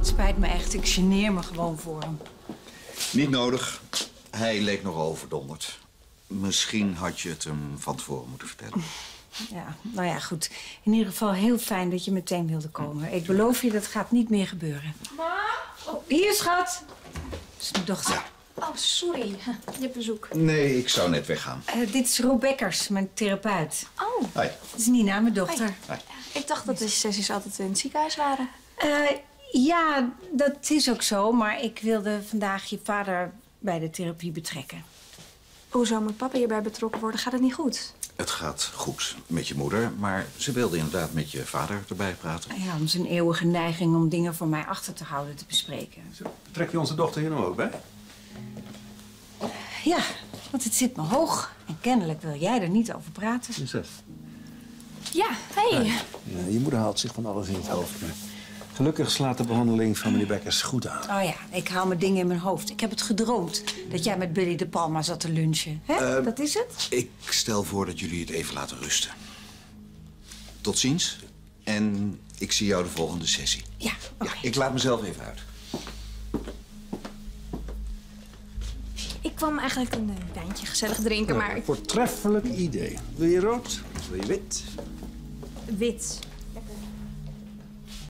Het spijt me echt, ik geneer me gewoon voor hem. Niet nodig. Hij leek nogal overdonderd. Misschien had je het hem van tevoren moeten vertellen. Ja, nou ja, goed. In ieder geval heel fijn dat je meteen wilde komen. Ik beloof je, dat gaat niet meer gebeuren. Ma? Oh, hier, schat. Dat is mijn dochter. Ja. Oh, sorry. Je hebt bezoek. Nee, ik zou net weggaan. Dit is Rob Bekkers, mijn therapeut. Oh. Hoi. Dat is Nina, mijn dochter. Hoi. Ik dacht dat de sessies altijd in het ziekenhuis waren. Ja, dat is ook zo. Maar ik wilde vandaag je vader bij de therapie betrekken. Hoezo moet papa hierbij betrokken worden? Gaat het niet goed? Het gaat goed met je moeder, maar ze wilde inderdaad met je vader erbij praten. Ja, om zijn eeuwige neiging om dingen voor mij achter te houden te bespreken. Trek je onze dochter hier nou ook bij? Ja, want het zit me hoog. En kennelijk wil jij er niet over praten. Is dat? Ja, hey. Ja, je moeder haalt zich van alles in het hoofd. Maar gelukkig slaat de behandeling van meneer Bekkers goed aan. Oh ja, ik haal mijn dingen in mijn hoofd. Ik heb het gedroomd dat jij met Billy de Palma zat te lunchen. Hè? Dat is het? Ik stel voor dat jullie het even laten rusten. Tot ziens. En ik zie jou de volgende sessie. Ja, oké. Ja, ik laat mezelf even uit. Ik kwam eigenlijk een wijntje gezellig drinken, maar... Voortreffelijk idee. Wil je rood? Wil je wit? Wit.